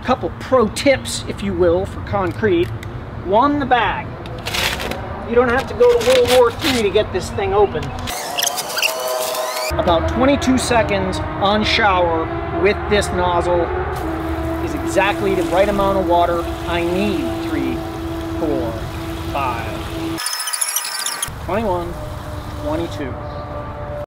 couple pro tips, if you will, for concrete. One, the bag. You don't have to go to World War III to get this thing open. About 22 seconds on shower with this nozzle is exactly the right amount of water I need. 3, 4, 5, 21, 22.